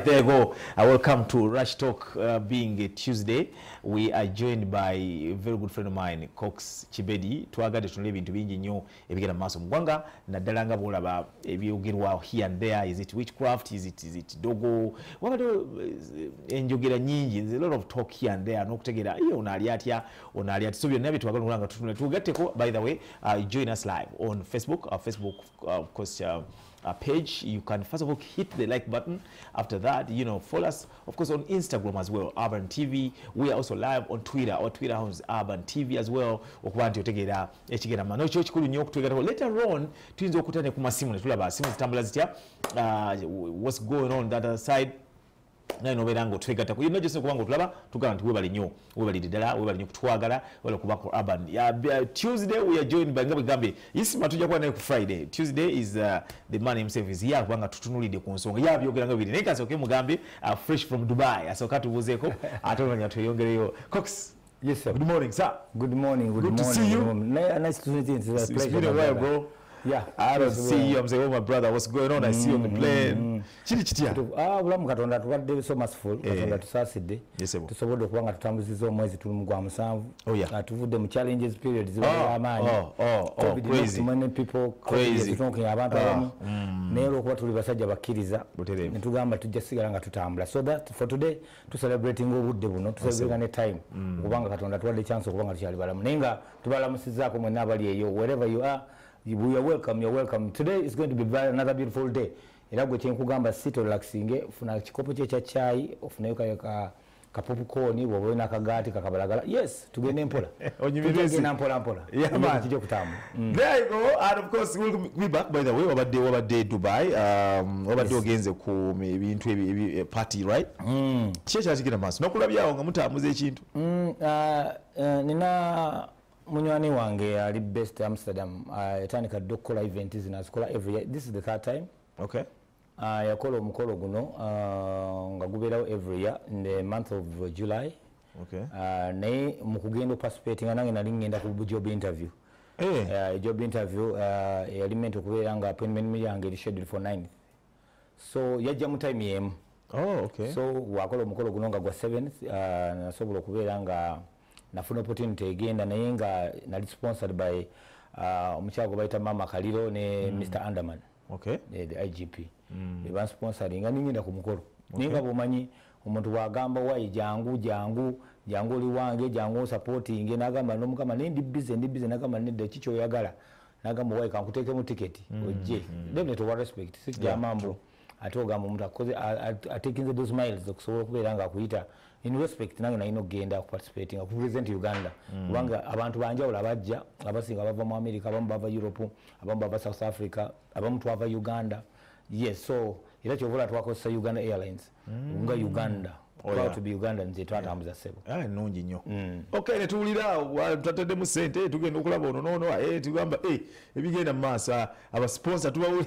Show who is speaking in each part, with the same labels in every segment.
Speaker 1: There you go. Welcome to Rush Talk. Being a Tuesday, we are joined by a very good friend of mine, Cox Chibedi. Twagade tunule ebintu bingi nnyo ebigenda maaso mu ggwanga naddala nga bw'olaba ebyogerwa here and there. Is it witchcraft? Is it dogo? Wabadde enjogera nyingi. There's a lot of talk here and there. N'okutegeera ono ali atya, ono ali atya. So byonna byetwagala okulaba nga tutunula. Tugatteko, by the way, join us live on Facebook. Our Facebook, of course, page. You can first of all hit the like button. After that, you know, follow us of course on Instagram as well, Urban TV. We are also live on Twitter. Our Twitter house Urban TV as well. Okubanti otegera ekigera mano kyo kikulu nnyo okutegera. Later on tuyinza okutane ku masimu ne tulaba simu zitambula zitya, what's going on that other side. Nano berango twegata ku just kubango tulaba tugala nti webali nnyo webali ddala webali nnyo kutwagala wala kuba ku Urban. Tuesday we are joined by Ngabe isima tujja kuba naye ku Friday. Tuesday is the man himself is here kubanga tutunulide ku nsonga byogera nga biri naye kasoke mugambe fresh from Dubai asoka tubuzeeko atolanya tweyongereyo. Cox,
Speaker 2: yes sir.
Speaker 1: Good morning sir.
Speaker 2: Good morning.
Speaker 1: Good to see you.
Speaker 2: Nice to meet you. It's a pleasure.
Speaker 1: It's been a while, bro.
Speaker 2: Yeah,
Speaker 1: I don't see you. I'm saying, oh my brother, what's going on? I see you on the plane. Chiti chitia.
Speaker 2: Bulamu Katonda tuwadde so merciful. Katonda tusaasidde.
Speaker 1: Yes sir.
Speaker 2: Tusobodde okubanga tutambuzizza omwezi tuli mu gwa musanvu.
Speaker 1: Oh yeah.
Speaker 2: Tuvudde mu challenges period ziba amaanyi.
Speaker 1: Crazy.
Speaker 2: Many people
Speaker 1: crazy.
Speaker 2: Talking abantu abamu. Naye olwokuba tuli basajja bakkiriza. Ne tugamba tujja sigala nga tutambula. So that for today to celebrating obudde buno, to celebrate time. Kubanga Katonda tuwadde chance okubanga tukyali balamu. Naye nga tubalamusizzaako mwenna abali eyo wherever you are. We are welcome. You're welcome. Today is going to be another beautiful day. Era gwe kyenkugamba sit relaxing, funa kikopo kye cha chai, ofunayo ka popcorn, wowe na kagati kakabalagala. Yes, tugende mpola. Tugende mpola.
Speaker 1: Yeah, man.
Speaker 2: Tujje kutamu.
Speaker 1: There you go. And of course we'll be back by the way wabadde Dubai. Wabadde ogenze ku ebintu ebi party, right? Kye kyakigenda maaso. Nokulabyawo nga mutambuza ekintu.
Speaker 2: Nina munywani wange ali best Amsterdam yatandika okukola event zinazikola every year. This is the third time.
Speaker 1: Okay.
Speaker 2: Yakola omukolo guno nga gubeerawo every year in the month of July.
Speaker 1: Okay.
Speaker 2: Naye mu kugenda participating nange nali ngenda ku job interview. Job interview yali meant okubeera nga appointment yange eri schedule for 9th. So yajja mu time yemu.
Speaker 1: Oh, okay.
Speaker 2: So wakola omukolo guno nga gwa 7th nasobola okubeera nga nafuna opportunity egenda naye nga nali sponsored by omukyalo bayita Mama Kaliro ne Mr. Anderman.
Speaker 1: Okay.
Speaker 2: The IGP. They were sponsoring nga ningenda ku mukolo. Ninga bomanyi omuntu wagamba wayi jangu oli wange jangu supporting nagamba nomukama ndi busy nagamba nedde kicho oyagala nagamba wayi kankuteeke mu ticket ojje. Definitely to respect six jamambo atogamba omuntu akoze taking those miles okusobola okubeera nga akuyita in respect nange nalina okugenda participating ku present Uganda kubanga abantu banjawulo abajja abasinga bava mu America abamu bava Europe abamu bava South Africa abamu twava Uganda. Yes, so era kyovola twakozesa Uganda Airlines nga Uganda proud to be Uganda nze twatambuza sebo
Speaker 1: nungi nnyo. Okay, ne tuwulira tutatadde mu ssente tugenda okulaba ono noono tugamba ebigenda mu maaso abasponsor tubawuli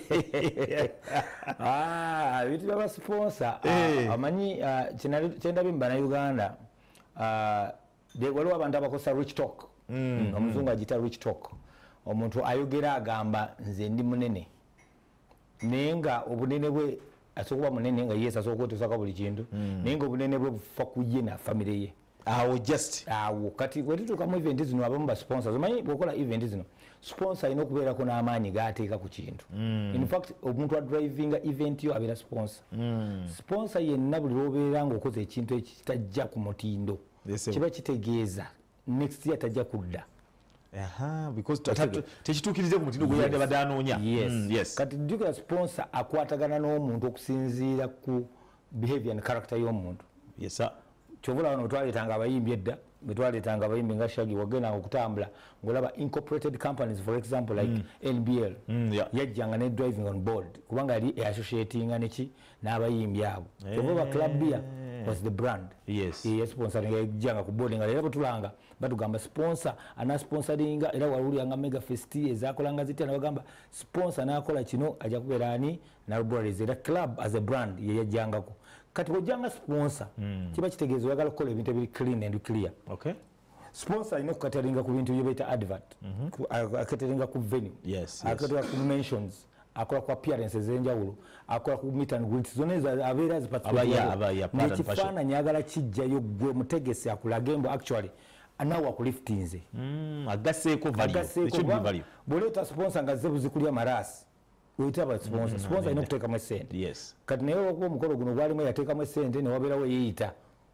Speaker 2: bintu by'abasponsor amanyi kyendabye mu Bannayuganda waliwo abantu abakozesa rich talk. Omuzungu agita rich talk. Omuntu ayogera agamba nze ndi munene naye nga obunene bwe asokuba munene nga Yesu asobola okutuusako buli kintu naye nga obunene bwe bufa ku ye na famire ye. Awo kati wetutuuka mu event zino abamu ba sponsors omanyi bw'okola event zino sponsor alina okubeerako n'amaanyi g'ateeka ku kintu. In fact omuntu adrivinga event yo abeera sponsor. Sponsor yenna buli lw'obeera ng'okoze ekintu ekitajja ku mutindo kiba kitegeeza next year tajja kudda.
Speaker 1: Because tekituukirize ku mutindo gwe yabadde anoonya.
Speaker 2: Yes. Kati jjukira sponsor akwatagana n'omuntu okusinziira ku behavior and character y'omuntu.
Speaker 1: Yes sir.
Speaker 2: Kyovula wano twaleetanga abayimbi edda betwaleetanga abayimbi nga Shaggy wagenda okutambula ng'olaba incorporated companies for example like NBL yajjanga ne driving on board kubanga yali associatinga neki n'abayimbi abo. Kyovula Club Beer was the brand.
Speaker 1: Yes.
Speaker 2: Sponsoring yajjanga ku board nga leero butulanga batugamba sponsor anasponsoringa era wawuliranga Mega Fest ezakolanga zitya nabagamba sponsor n'akola kino ajja kubeera ani na Brothers era club as a brand yajjangako. Kati wajjanga sponsor kiba kitegeeza oyagala okukola ebintu ebiri clean and clear.
Speaker 1: Okay.
Speaker 2: Sponsor alina okukateringa ku bintu bye bayita advert akateringa ku venue akateringa ku mentions akola ku appearances ez'enjawulo akola ku meet and greet zonna ezo abeera zipakifaananyi ayagala kijjayo gwe mutegesi akulage mbu actually naawe akuliftinze
Speaker 1: agasseeko value
Speaker 2: bw'oleeta sponsor nga zze buzikulya maraasi oyitaba sponsor alina okuteekamu essente kati naye olwokuba omukolo guno gwalimu eyateekamu essente ne wabeerawo yeeyita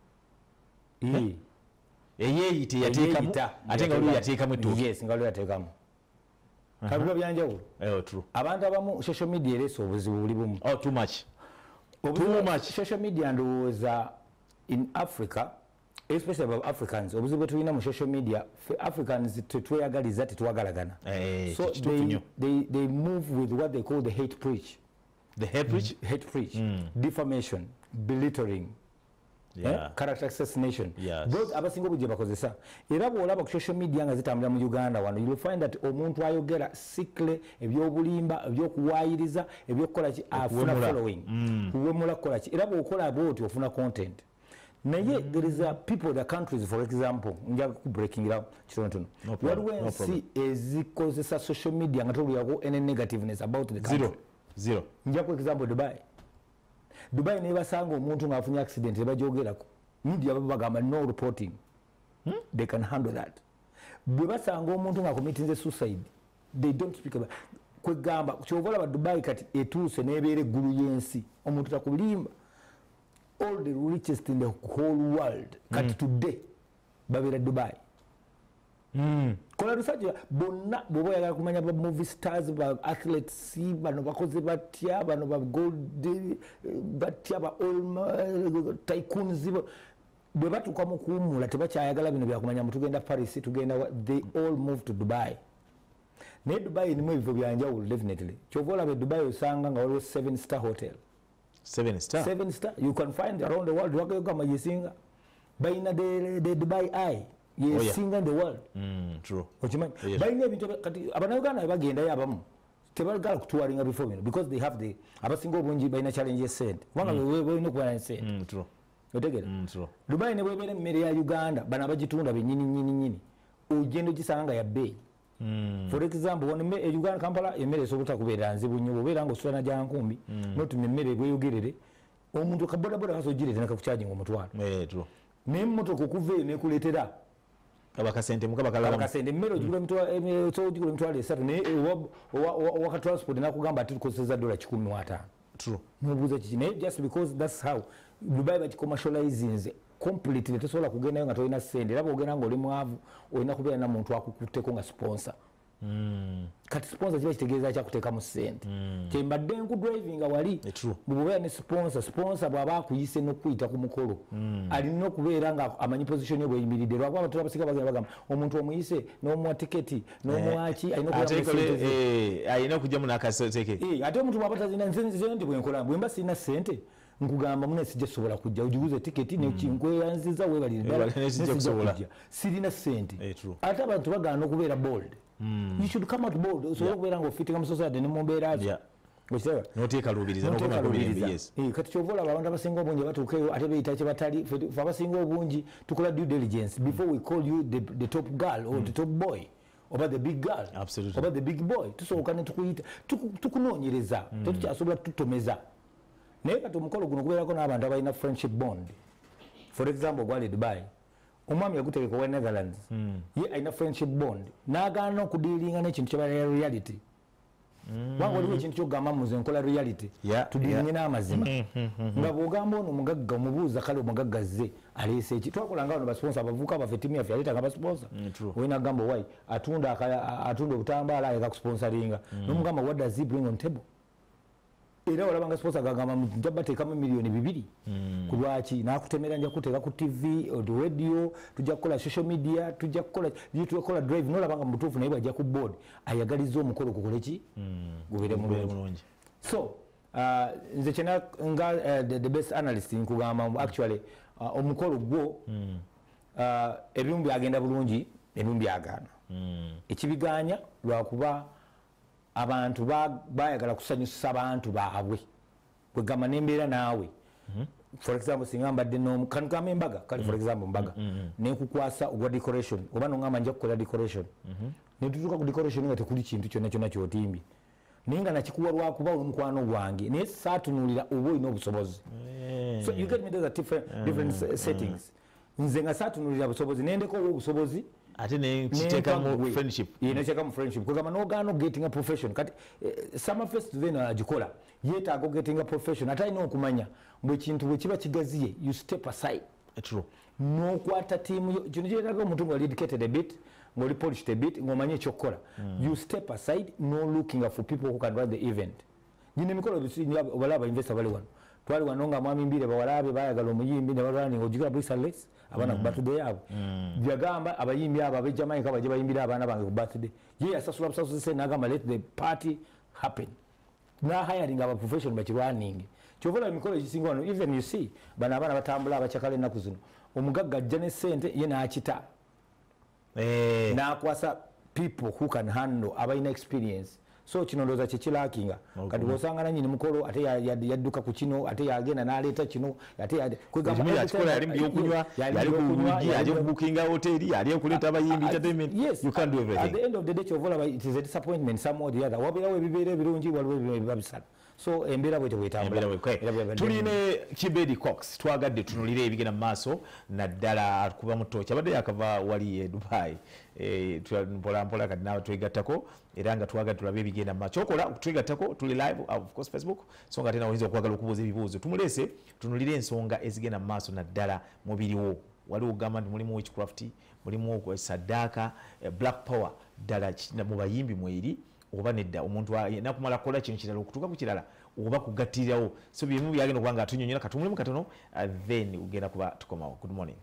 Speaker 1: eyeeyite yateekamu ate nga waliwo yateekamu
Speaker 2: yes nga waliwo yateekamu kabiba byanjawulo abantu abamu social media ereesa obuzibu buli bumu social media ndowooza in Africa especially about Africans obuzibu bwe tulina mu social media Africans tetweyagaliza tetwagalagana so they move with what they call the hate preach defamation belittling character assassination those abasinga obujje bakozesa era bw'olaba ku social media nga zitambula mu Uganda wano you'll find that omuntu ayogera sikle ebyobulimba ebyokuwaayiriza ebyokukola ki afuna following kuwemula kukola ki era bw'okola bw'oti ofuna content naye there is a people the countries for example njaga ku breaking it up kitonotono waliwo ensi ezikozesa social media nga toluyako any negativeness about the country
Speaker 1: zero
Speaker 2: njaga ku example Dubai ne basanga omuntu ng'afunye accident ebajoogerako media bagamba no reporting they can handle that bwe basanga omuntu ng'akomitinze suicide they don't speak about kwegamba kyova olaba Dubai kati etuuse n'ebeera eggulu y'ensi omuntu takulimba all the richest in the whole world kati today babeera Dubai kola research bonna bw'oba oyagala kumanya ba movie stars ba athletes bano bakoze batya bano ba gold batya ba oil tycoons bwe batuuka mu kuwummula tebakyayagala bino byakumanya mu tugenda Paris tugenda they all move to Dubai naye Dubai nimu ebifo byanjawulo definitely kyova olaba Dubai osanga nga waliwo 7-star hotel 7-star you can find around the world wakayogamba yesinga bayina the Dubai Eye yesinga in the world
Speaker 1: true
Speaker 2: okimanyi bayina ebintu kati abannayuganda bagendayo abamu tebagala kutuwalinga bifo bino because they have the abasinga obungi bayina challenge y'essente kubanga balina okubeera n'essente
Speaker 1: true
Speaker 2: otegera Dubai ne bwebeera emmere ya Uganda bano abagitunda bennyini ogenda ogisanga nga ya bbeeyi for example wano Uganda Kampala emmere esobola kubeera nzibu nnyo obeera ng'osula na gyankumbi notuma emmere bweyogerere omuntu kabodaboda kasogireete nakakukyajinga omutwalo naye emmotoka okuva eyo nekuleetera
Speaker 1: kabakasente mukabakalakasente
Speaker 2: emmere ogigula emitwalo 3 naye owaka transport nakugamba ati tukozesa $1,500 nobuuza kiki naye just because that's how Dubai bagicommercializinze completely tosobola kugendayo nga tolina ssente era bw'ogenda ng'oli mwavu olina kubeera na muntu akukutteko nga sponsor kati sponsor kiba kitegeeza kyakuteekamu ssente kyembadde nkudrivinga wali bw'obeera ne sponsor bw'aba akuyise n'okuyita ku mukolo alina okubeera nga amanyi position ye bweyimiridde lwakuba abantu abasiga bagamba omuntu omuyise n'omuwa tiketi n'omuwaki
Speaker 1: alina okugyamu n'akaseeke
Speaker 2: ate omuntu bw'aba tazina nze bwenkola bwe mba sirina ssente nkugamba mune sijja kusobola kujja ojiguze tiketi nekinkweyanziza webalire ddala sirina ssente ate abantu bagaana okubeera bold you should come out bold osobola okubeera ng'ofitinga mu society ne mu mbeera zo kati kyova olaba abantu abasinga obungi batuukeyo ate beyita kye batali fe abasinga obungi tukola due diligence before we call you the top girl or the top boy oba the big girl oba the big boy tusooka ne tukuyita tukunoonyereza tetukyasobola tutomeza naye kati omukolo guno kubeerako n'abantu abalina friendship bond for example gwali Dubai omwami yagutegeka wa Netherlands ye alina friendship bond n'agaana okudiilinga n'ekintu kyebalaya reality wanga waliwo ekintu kyokugamba muze nkola reality tudiilinge n'amazima nga bw'ogamba ono omugagga omubuuza kale omugagga zze aleese eki twakolanga bano basponsa abavubuka baffe ttiimu yaffe yaleetanga basponsa olina agamba wai atunda obutambaala ayagakusponsalinga n'omugamba what does he bring on table era olabanga sponsor gagamba nja bateekamu $2 ku lwaki nakutemera nja kuteeka ku TV radio tujja kukola social media tujja kukola drive nolabanga mu butuufu naye bwajja ku board ayagaliza omukolo gukole ki gubeere mulungi so nze kyena nga the best analyst nkugamba actually omukolo gwo ebimu byagenda bulungi ebimu byagaana ekibiganya lwakuba abantu bayagala kusanyusa abantu baabwe kwegamba nembeera naawe for example singa mbadde kanugamba embaga kale for example mbaga nenkukwasa ogwa decoration oba nongamba nja kukola decoration netutuuka ku decoration nga tekuli kintu kyonna kyonna kyotimbye naye nga nakikuwa lwakuba omukwano gwange naye saatunulira oba olina obusobozi. So you get me, those are different settings. Nze nga saatunulira busobozi nendeko obusobozi
Speaker 1: ate ne kiteka mu friendship.
Speaker 2: Necheka mu friendship kugamba n'ogaana getting a profession kati Summerfest then agikola yeetaaga getting a profession ate alina okumanya bwe kintu bwe kiba kigaziye you step aside.
Speaker 1: True.
Speaker 2: N'okwata tiimu kino kyetaaga omuntu nga dedicated a bit ng'oli polished a bit ng'omanyi ekyokukola. You step aside no looking for people who can run the event. Nyine emikolo balaba investor bali wano twali wano nga mwami mbire bawalabe bayagala omuyimbi ne balwani ng'ojjukira Bruce Alex abaana ku birthday yabo byagamba abayimbi abo ab'e Jamaica bajje bayimbira abaana bange ku birthday ye yasasula busasuse n'agamba let the party happen na hiring aba professional bakirwaningi kyovola emikolo egisinga wano even you see bano abaana batambula abakyakala ennaku zino omugagga ajja ne ssente ye n'akita n'akwasa people who can handle abalina experience. So kino ndoza kyekilakinga kati bw'osanga nannyini mukolo ate yadduka ku kino ate yagenda n'aleeta kino ate
Speaker 1: yali mu byokunywa yali ku bugi yali kubukinga hoteri yali okuleeta abayimbi entertainment.
Speaker 2: Yes,
Speaker 1: you can't do everything.
Speaker 2: At the end of the day kyovola it is a disappointment some or the other wabeerawo ebibeera ebirungi waliwo ebiba bisala. So embeera bwete bwetambula.
Speaker 1: Tuline Chibedi Cox twagadde tunulire ebigenda mu maaso naddala kuba mu tooki abadde yakava wali e Dubai mpola kati nawe twegattako era nga twagadde tulabe ebigenda mu maaso kyokola twegattako tuli live of course Facebook so nga tena oyinza okwagala okubuuza ebibuuzo tumulese tunulire ensonga ezigenda mu maaso naddala mubiriwo waliwo ogamba nti mulimu witchcraft mulimu saddaaka black power ddala mu bayimbi mweri oba nedda omuntu nakumala kola kintu kirala okutuuka ku kirala oba kugattirirawo so bimu byagenda okuba nga atunyonyola katumulimu katono then ugenda kuba tukomawo. Good morning.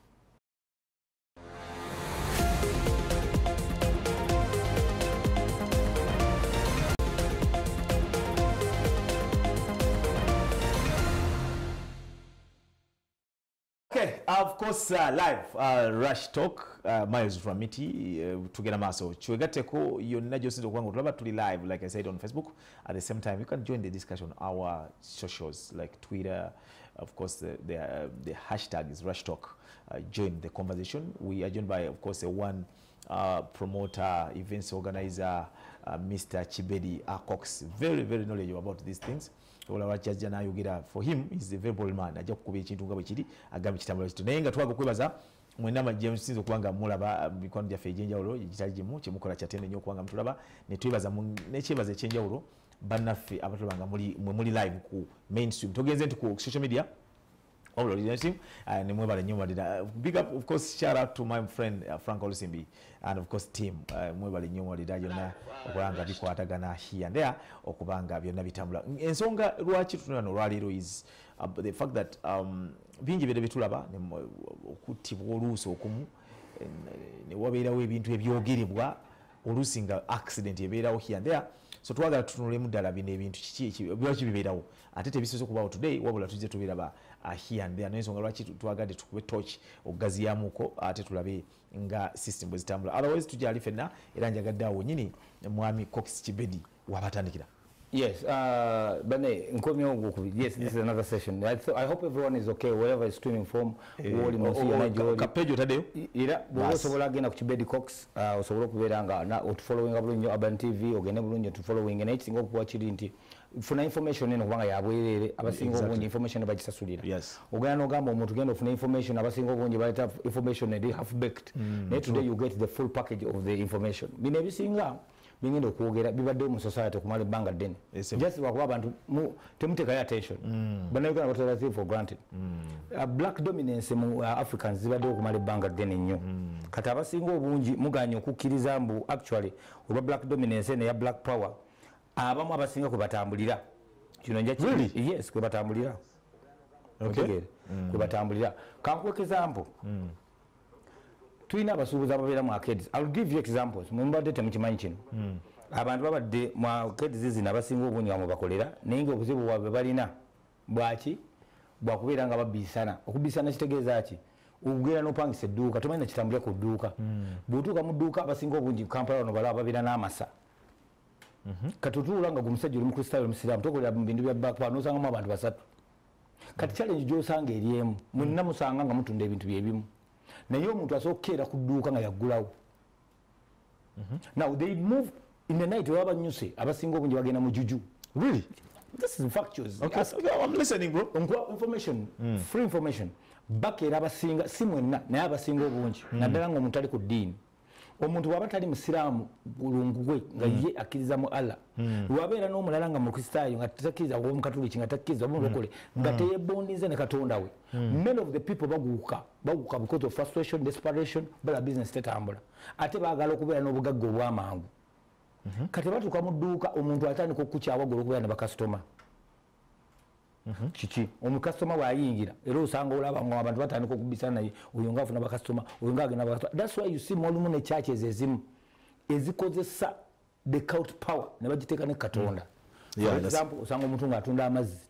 Speaker 1: Okay, of course, live Rush Talk, Miles from Miti, together maso. Chuegateko, you're not just to live, like I said, on Facebook. At the same time, you can join the discussion, our socials, like Twitter, of course, the hashtag is Rush Talk. Join the conversation. We are joined by, of course, one promoter, events organizer, Mr. Chibedi Cox. Very, very knowledgeable about these things. For him, he's a very bold man. Ajja kukuba ekintu nga bwe kiri agamba kitambula kitu naye nga twaga okwebaza mwenna James okubanga mulaba mikono gyaffe egy'enjawulo egitali gimu kyemukola kyatende nnyo okubanga mutulaba ne twebaza n'ekyebaza eky'enjawulo bannaffe abatulaba nga muli live ku mainstream togenze nti ku social media all team and mwebale nnyo malira big up of course shout out to my friend Frank Olusimbi and of course team mwebale nnyo malira yonna okubanga bikwatagana here and there okubanga byonna bitambula ensonga lwaki tunano lwaliro is the fact that bingi bide bitulaba okuttibwa oluusi okumu ne wabeerawo ebintu ebyogerebwa oluusi nga accident ebeerawo here and there so twagala tutunulemu ddala bino ebintu kiki lwaki bibeerawo ate tebisoose okubaawo today wabula tujje tubiraba here and there n'ensonga lwaki twagadde tukube torch okugaziyamuko ate tulabe nga system bwe zitambula otherwise tujali fenna era njagadde awo nyini mwami Cox Chibedi wabatandikira.
Speaker 2: Yes, yes, this is another session. I hope everyone is okay wherever is streaming from.
Speaker 1: Kapejo tadeo.
Speaker 2: Ira, osobola agenda ku Chibedi Cox, osobola okubeera nga otufollowing bulungi Urban TV, ogende bulungi otufollowing and ekisinga okuwa kiri nti funa information eno kubanga yabwerere abasinga obungi information bagisasulira.
Speaker 1: Yes.
Speaker 2: Ogenda n'ogamba omuntu genda ofuna information abasinga obungi baleta information eri half baked. Naye today you get the full package of the information. Bino ebisinga bingenda okwogera bibadde mu society kumala ebbanga ddene just lwakuba abantu temutekayo attention bannayuganda batera for granted black dominance mu Africans zibadde okumala ebbanga ddene nnyo kati abasinga obungi muganye okukkiriza mbu actually olwa black dominance ne ya black power abamu abasinga kwe batambulira kino nja yes kwe batambulira kwe batambulira kankuwa example tulina abasuubuzi ababeera mu arcades. I'll give you examples. Mumbadde temukimanyi kino. Abantu babadde mu arcades zino abasinga obungi bamwe bakolera naye nga obuzibu bwabwe balina bwaki bwakubeera nga babisana. Okubisana kitegeeza ki? Ugera n'opangisa edduuka tomanyi nakitambulira ku dduuka. Bw'otuuka mu dduuka abasinga obungi Kampala wano balaba babeera n'amasa. Kati otuula nga gumusajja oli mukristaayo oli musiraamu tokolera mu bintu bya backpack n'osangamu abantu basatu. Kati challenge gy'osanga eri emu mwenna musanga nga mutunda ebintu byebimu. Naye omuntu asookera ku dduuka nga yaggulawo. Now they move in the night waba nyuse abasinga obungi bagenda mu juju.
Speaker 1: Really?
Speaker 2: This is factuals.
Speaker 1: Okay, I'm listening, bro.
Speaker 2: Information, free information. Bakera abasinga si mwenna naye abasinga obungi naddala ng'omuntu ali ku ddiini. Omuntu waba tali musiraamu bulungu gwe nga ye akkiriza mu Allah. Wabeera n'omulala nga mukristaayo nga takkiriza oba mukatoliki nga takkiriza oba mulokole nga teyeebondize ne Katonda we. Many of the people baguuka because of frustration, desperation, bala business tetambula. Ate baagala okubeera n'obugagga obw'amangu. Kati batuuka mu dduuka omuntu atandika okukukyawa gula okubeera ne bakasitoma. Kiki omukasitoma bw'ayingira era osanga olaba nga abantu batandika okubisa naye oyo nga afuna bakasitoma oyo nga agenda bakasitoma. That's why you see mwalimu ne churches ezimu ezikozesa the cult power ne bagiteeka ne Katonda. For example osanga omuntu ng'atunda amazzi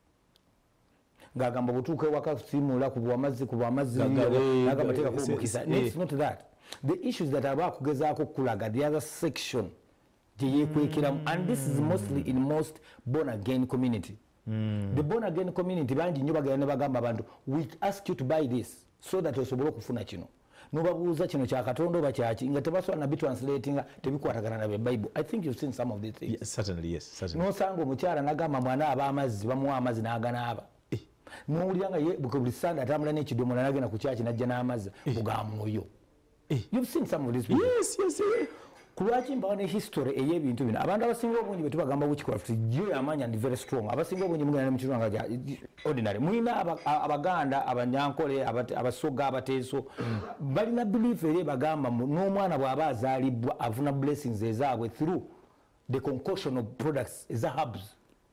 Speaker 2: ng'agamba butuuka ewaka simula ku bw'amazzi n'agabateeka ku omukisa. It's not that. The issues that aba akugezaako okulaga the other section gye yeekwekeramu, and this is mostly in most born again community. The born again community bangi nnyo bagenda ne bagamba abantu we ask you to buy this so that osobole okufuna kino. Nobabuuza kino kya Katonda oba kyaki nga tebasobola nabi translatinga tebikwatagana na Bible. I think you've seen some of these things.
Speaker 1: Yes, certainly, yes. Certainly.
Speaker 2: Nosanga omukyala nagamba mwana aba amazzi bamuwa amazzi n'aganaaba. N'owulira nga ye buli Sande atambula n'ekidomola n'agenda ku kyaki n'ajja n'amazzi mugamwoyo. You've seen some of these people.
Speaker 1: Yes.
Speaker 2: Kulwaki mbawo ne history ey'ebintu bino abantu abasinga obungi bwe tubagamba witchcraft gyo yamanya ndi very strong. Abasinga obungi mugenda mu kirwanga kya ordinary mwina Abaganda Abanyankole Abasoga Abateeso balina belief eri bagamba n'omwana bw'aba azaalibwa afuna blessings ezaabwe through the concoction of products eza herbs.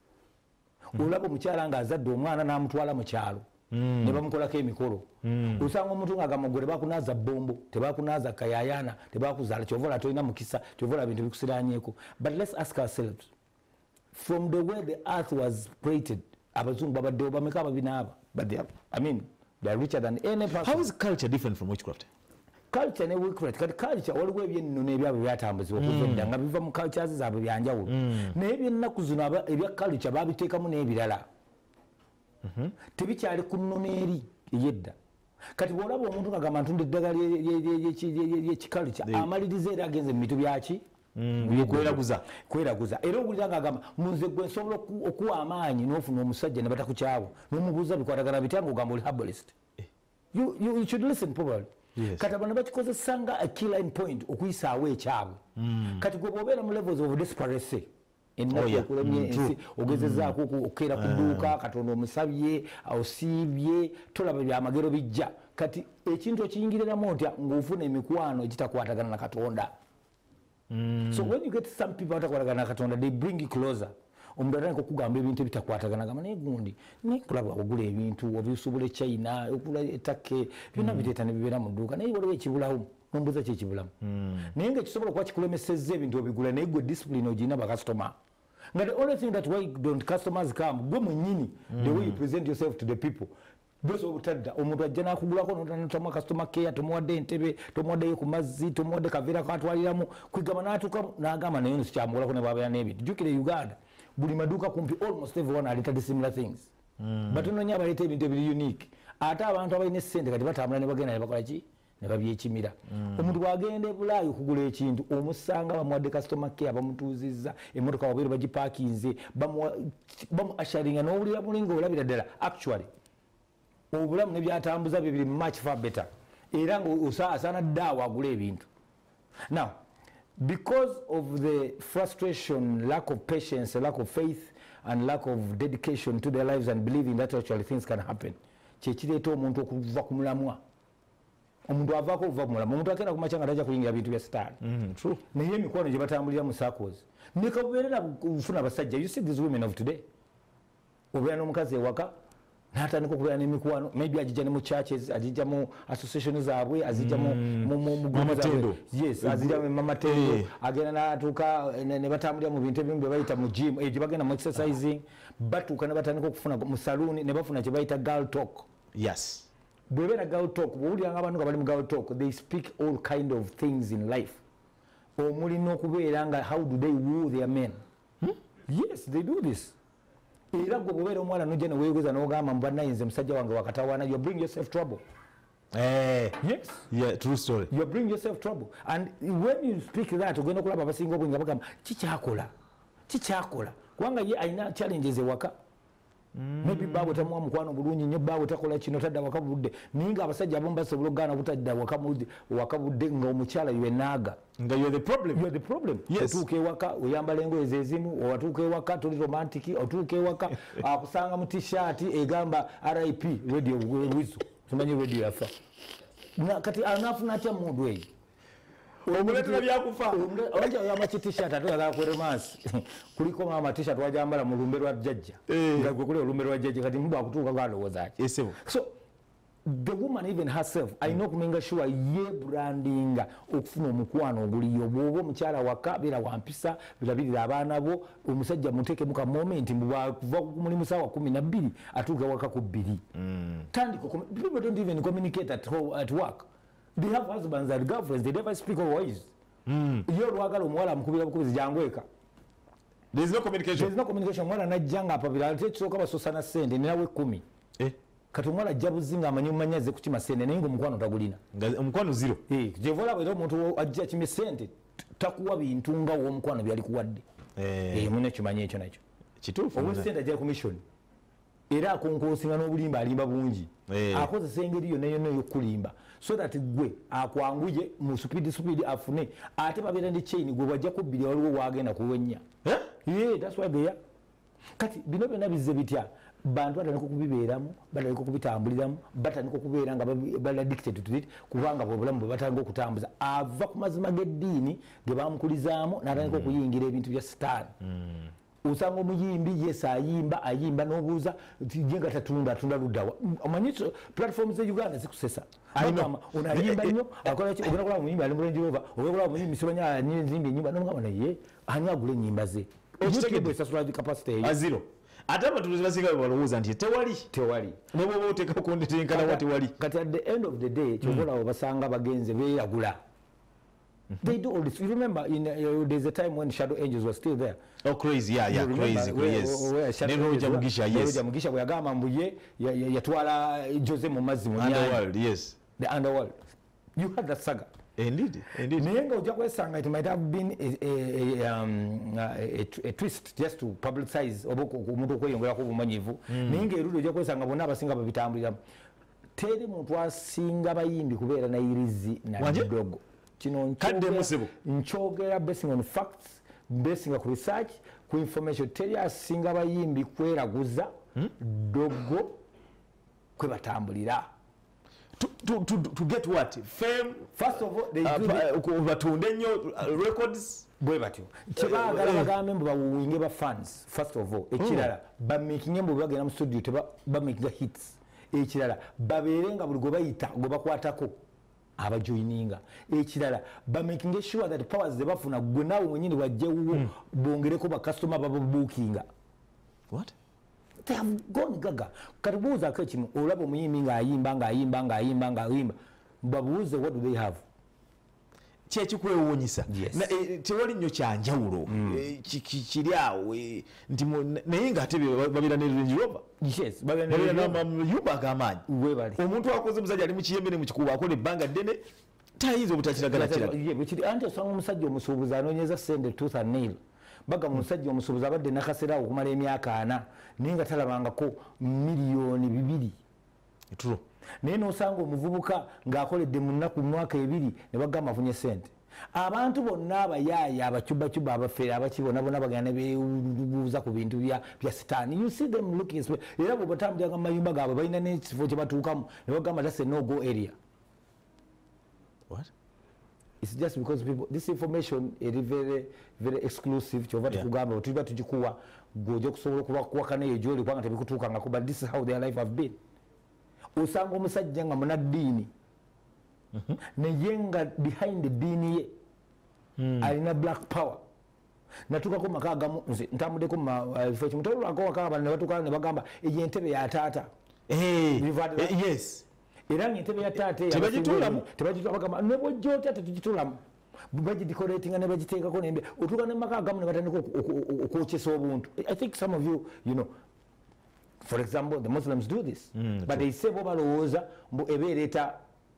Speaker 2: Olaba omukyala nga azadde omwana n'amutwala mu kyalo ne bamukolako emikolo. Osanga omuntu ng'agamba gwe tebakunaaza bombo tebakunaaza kayayana tebakuzaala kyovola tolina mukisa kyovola bintu bikusiraanyeeko. But let's ask ourselves from the way the earth was created abazungu babaddewo bameka ababinaaba but they are richer than any person.
Speaker 1: How is culture different from witchcraft?
Speaker 2: Culture ne witchcraft kati culture waliwo ebyennono ebyabwe byatambuzibwa okuva edda nga biva mu cultures zaabwe byanjawulo naye ebyennaku zino ebya culture babiteekamu n'ebirala tebikyali ku nnono eri ey'edda. Kati bw'olaba omuntu ng'agamba ntunda eddagala ly'ekiculture amaliriza era agenze mu bintu byaki kweraguza era owulira ng'agamba munze gwe nsobola okuwa amaanyi n'ofuna omusajja ne batakukyawa n'omubuuza bikwatagana bitya ng'ogamba oli herbalist. You should listen probably. Kati abantu bakikozesa nga a key line point okuyisaawo ekyabwe. Kati gwe bw'obeera mu levels of desperation ennaku okulemye ensi ogezezaako okukeera ku dduuka Katonda omusabye osiibye tolaba byamagero bijja kati ekintu okiyingiriramu otya ng'ofuna emikwano egitakwatagana na Katonda. So when you get some people abatakwatagana na Katonda they bring you closer. Omuntu atandika okugamba ebintu ebitakwatagana gamba naye gundi naye kulaba ogula ebintu obisubula China okula etake byonna biteeta ne bibeera mu dduuka naye waliwo ekibulawo nombuuza ki ekibulamu naye nga kisobola okuba kikulemesezza ebintu obigula naye gwe discipline ogirina bakasitoma nga the only thing that why don't customers come gwe mwennyini the way you present yourself to the people bese obutadda omuntu ajja n'akugulako n'otamu customer care tomuwadde entebe tomuwaddeyo ku mazzi tomuwadde kaveera katwaliramu kwigamba n'atuuka n'agamba naye nsikyamugulako ne bwabeera n'ebintu jjukira Uganda buli maduuka kumpi almost everyone aleeta similar things but ononya abaleeta ebintu ebiri unique ate abantu abalina essente kati batambula ne bagenda ne bakola ki ne babyekimira. Omuntu bw'agenda e Bulaayi okugula ekintu omusanga bamuwadde customer care bamutuuzizza emmotoka wabeera bagipaakinze bamu asharinga n'owulira bulinga olabira ddala actually obulamu ne byatambuza bibiri much far better era ng'osaana ddaawo agula ebintu. Now because of the frustration, lack of patience, lack of faith and lack of dedication to their lives and believing that actually things can happen kyekireeta omuntu okuva ku mulamwa. Omuntu avaako okuva ku mulamwa omuntu agenda ku makya nga tajja kuyingira bintu bya sitaani naye emikwano gye batambulira mu circles ne kabubeerera kufuna abasajja. You see these women of today obeera n'omukazi ewaka n'atandika okubeera n'emikwano maybe agijja ne mu churches agijja mu association zaabwe azijja mu azijja mu mamatendo agenda n'atuuka ne batambulira mu bintu ebimu bye bayita mu gym gye bagenda mu exercising batuuka ne batandika okufuna mu saloon ne bafuna kye bayita girl talk.
Speaker 1: Yes.
Speaker 2: Bw'ebeera girl talk bw'owuliranga abantu nga bali mu girl talk they speak all kind of things in life omuli n'okubeera nga how do they woo their men. Yes, they do this. Era gwe bw'obeera omwana n'ojja ne weeyogeza n'ogamba mu bannayinze musajja wange wakatawaana you bring yourself trouble. Yes.
Speaker 1: Yeah, true story.
Speaker 2: You bring yourself trouble. And when you speak that, ogenda kulaba abasinga obwinga bagamba kikyakola kubanga ye alina challenges ewaka. Maybe baabo tamuwa mukwano bulungi nnyo, baabo takola kino, tadda waka budde. Naye nga abasajja abamu basobola okugaana butadda waka budde nga omukyala yenaaga.
Speaker 1: Nga you're the problem.
Speaker 2: You're the problem.
Speaker 1: Yes.
Speaker 2: Otuuka ewaka oyambala engoye zezimu, otuuka ewaka toli romantic, otuuka ewaka akusanga mu t-shirt egamba RIP radio Wizu. Tumanyi radio yafa. Kati anafuna atya mundu eyo.
Speaker 1: Omuletera byakufa.
Speaker 2: Wajja yama t-shirt atwala ku romance. Kuliko mama t-shirt wajambala mu lumbe lwa jjajja. Nga gwe kule lumbe lwa jjajja kati mbu akutuuka gwalowooza ki.
Speaker 1: Yes.
Speaker 2: So the woman even herself alina okumenga sure ye brandinga okufuna omukwano oguliyo bw'oba omukyala waka beera wampisa birabirira abaana bo omusajja muteeke muka moment kuva ku mulimu saawa 12 atuuka waka ku 2. Tandika people don't even communicate at work. They have husbands and girlfriends, they never speak always. Yo lwagala omuwala amukubira bukubizi jangweka.
Speaker 1: There is no communication.
Speaker 2: There is no communication. Mwana najjanga apabira ate kisooka basosana ssente ninawe 10. Kati omwana ajja buzinga amanyi mumanyaze kukima ssente naye ng'omukwano tagulina.
Speaker 1: Omukwano zero.
Speaker 2: Gyevola bwera omuntu ajja kimye ssente takuwa bintu nga w'omukwano byali kuwadde. Mune kimanyi ekyo nakyo.
Speaker 1: Kituufu.
Speaker 2: Ow'essente ajja commission. Era akonkosinga n'obulimba alimba bungi. Akozesa engeri yonna yonna ey'okulimba. So that gwe akwanguye mu speed afune ate babeera ne chain gwe wajja kubbira waliwo wagenda kuwenya. That's why they are. Kati bino byonna bizze bitya bantu batandika okubibeeramu batandika okubitambuliramu batandika okubeera nga bali addicted to it kubanga bwobulamu bwe batandika okutambuza ava ku mazima g'eddiini ge bamukulizaamu n'atandika okuyingira ebintu bya sitaani. Usanga omuyimbi yes ayimba n'obuuza ye nga atunda luddawa. Omanyi platforms e Uganda zikusesa. Onayimba nnyo akola ki ogenda kulaba omuyimbi ali mu Range Rover ogenda kulaba omuyimbi Misibanya nzimbi ennyumba n'omugamba naye ani agula ennyimba ze. YouTube esasula capacity eyo.
Speaker 1: Aziro. Ate abatuuze basinga balowooza nti tewali. Ne bw'oba oteeka kontetenkana wa tewali.
Speaker 2: Kati at the end of the day kyobolawo basanga bagenze beeyagula. They do all this. You remember there's a time when Shadow Angels were still there.
Speaker 1: Oh, crazy, yeah, crazy, yes.
Speaker 2: Roger
Speaker 1: Mugisha, yes.
Speaker 2: Roger Mugisha bwe yagamba mbu ye yatwala Jose mu mazzi mu nnyanja.
Speaker 1: Underworld, yes.
Speaker 2: The Underworld. You had that saga.
Speaker 1: Indeed.
Speaker 2: Naye nga ojja kwesanga it might have been a twist just to publicize oba omuntu okweyongerako obumanyivu. Naye ng'erudde ojja kwesanga bonna abasinga babitambuliramu. Teri muntu asinga bayimbi kubeera na irizi na dogo. Kino nkyogera basing on facts, basing on research, ku information. Teri asinga bayimbi kweraguza dogo kwe batambulira.
Speaker 1: To get what? Fame?
Speaker 2: First of all, they do
Speaker 1: batunde nnyo records.
Speaker 2: Bwe batyo. Kibaagala bagambe mbu bawuwinge ba fans. First of all, ekirala bamakinge mbu bagenda mu studio bamakinga hits. Ekirala babeere nga buli gwe bayita gwe bakwatako abajoininga. Ekirala bamakinge sure that powers ze bafuna gwe naawe mwenyini wajjewuwo bongereko bakasitoma bababookinga.
Speaker 1: What?
Speaker 2: They have gone gaga. Karibuuza kekimu olaba omuyimbi ng'ayimba babuuze what do they have?
Speaker 1: Kyekikwewuunyisa tewali nnyo kyanjawulo kiri awo nti naye ng'ate babeera ne Range Rover.
Speaker 2: Yes,
Speaker 1: babeera n'amayumba ag'amaanyi. Omuntu akoze omusajja ali mu kiyembe ne mu kikuubo akola ebbanga ddene tayinza obutakiragala kirala.
Speaker 2: Anti osanga omusajja omusuubuzi anoonyeza ssente tooth and nail. Baga omusajja omusuubuzi abadde nakaseera okumala emyaka 4 naye nga talabangako miliyoni 2.
Speaker 1: True.
Speaker 2: Naye n'osanga omuvubuka ng'akoledde mu nnaku mwaka 2 ne bagamba afunye ssente. Abantu bonna abayaaya abacubacuba abafeere abakibona bonna bagenda ne beebuuza ku bintu bya sitaani. You see them looking era bwe batambulira mu mayumba gaabwe balina n'ekifo kye batuukamu ne bagamba that's a no-go area.
Speaker 1: What?
Speaker 2: It's just because people, this information is very, very exclusive. Kyova tukugamba tuliba tugikuwa gwoja okusobola okubakwakana eyo gyoli kubanga tebikutuukangako, but this is how their life have been. Osanga omusajja nga munaddiini naye nga behind eddiini ye alina black power. Natuukako maka agamu nze ntambuddeko mufo kimu tolwako wakaba ne batuukana ne bagamba eyo entebe ya taata.
Speaker 1: Yes.
Speaker 2: Era ng'entebe ya taata
Speaker 1: tebagitulamu
Speaker 2: bagamba ne bw'ojjota tetugitulamu bagidikoratinga ne bagiteekako nembe otuuka ne maka agamu ne batandika okwokyesa obuntu. I think some of you know, for example, the Muslims do this. But they say bo balowooza mbu eba ereeta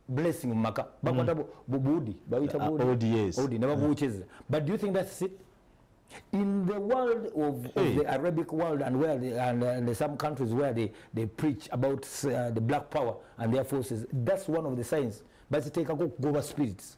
Speaker 2: blessing maka bakwata budi bayita budi ne babucheza. But do you think that's it? In the world of the Arabic world and where and some countries where they preach about the black power and their forces, that's one of the signs. But take a go spirits.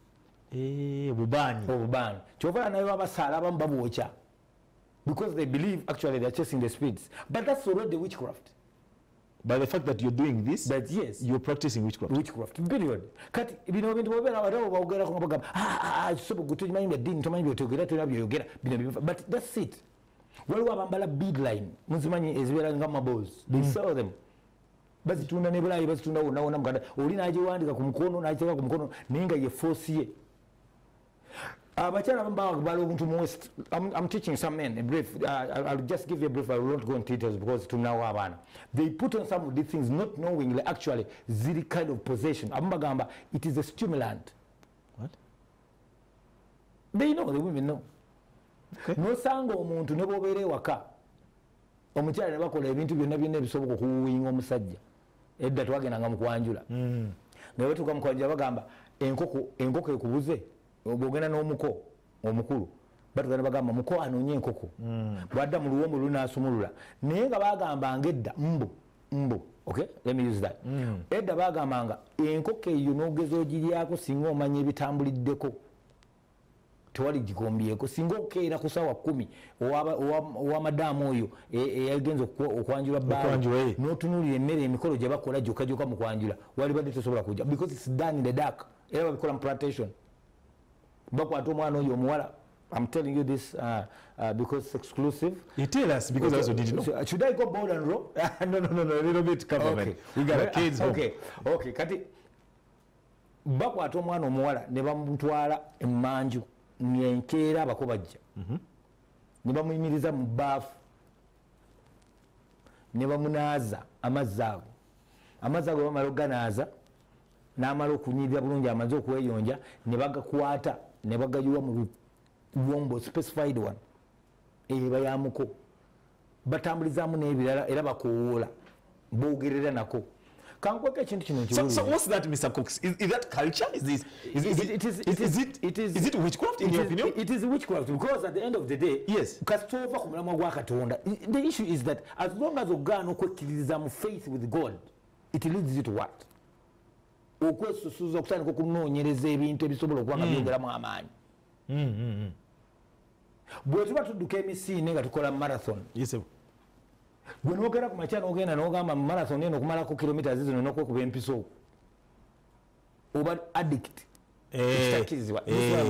Speaker 2: Bubani. Chova na abasala bambabucha. Because they believe actually they're chasing the spirits. But that's already witchcraft.
Speaker 1: By the fact that you're doing this,
Speaker 2: but yes,
Speaker 1: you're practicing witchcraft.
Speaker 2: Witchcraft. Period. Kati bino bintu bobera abadawo baogera ko bagamba sobo gutumanyi bedini tomanyi byotogera byogera bino. But that's it. Waliwo abambala big line muzimanyi ezibera nga mabols. They sell them. Bazitunda ne bulayi bazitunda wona mukanda oli najiwandika ku mukono najeka ku mukono ninga ye force ye. Abachana balo muntu most. I'm teaching some men a brief. I'll just give you a brief. I will not go into details because to now abana. They put on some of these things not knowing actually ziri kind of possession. Ambagamba, it is a stimulant.
Speaker 1: What?
Speaker 2: They know, the women know.
Speaker 1: Okay.
Speaker 2: No sango omuntu ne bobere waka. Omukyala ne bakola ebintu byonna byonna ebisoboka okuwinga omusajja. Edda twagenda nga mukwanjula. Ne batuka mukwanjula bagamba enkoko ekubuze. Obogena n'omuko omukulu batugana bagamba muko anoonye enkoko bwadda mu luwombo lunasumulula naye nga bagamba ngedda mbu okay, let me use that edda bagambanga enkoko eyo n'ogeza ogiryako singa omanya ebitambuliddeko tewali gikombyeko singa okeera ku ssaawa 10 owamadaamu oyo eyagenza okwanjula bbaawo n'otunuulira emmere emikolo gye bakola gyokka mu kwanjula wali badde tosobola kujja because it's done in the dark era babikola mu plantation. Bakwata omwana oyo omuwala. I'm telling you this because it's exclusive.
Speaker 1: You tell us because I also didn't know.
Speaker 2: Should I go bold and raw?
Speaker 1: No, a little bit government. Okay. We got our kids home.
Speaker 2: Okay. Kati bakwata omwana omuwala ne bamutwala emmanju nyenkeera abakobajja. Ne bamuyimiriza mu baafu. Ne bamunaaza amazzi ago. Amazzi ago bamala oganaaza n'amala okunyirira bulungi amaze okweyonja ne bagakwata ne bagayiwa mu luwombo specified one bayamuko batambulizaamu n'ebirala era bakowoola boogerera nako kankweka ekintu kino
Speaker 1: so what's that, Mr. Cox? Is that culture? Is it witchcraft in your opinion?
Speaker 2: It is witchcraft because at the end of the day,
Speaker 1: yes,
Speaker 2: kasitova ku mulamwa gwa Katonda. The issue is that as long as ogaana okwekkiririza mu faith with God, it leads you to what? Okwesusuza okutandika okunoonyereza ebintu ebisobola okuba nga byogeramu amaanyi. Bwe tuba tudduka emisiine nga tukola marathon.
Speaker 1: Yes, sir.
Speaker 2: Gwe noogera ku makya n'ogenda n'ogamba mu marathon eno okumalako kilomita zino n'okwekuba empiso oba addict. Ekitakirizibwa.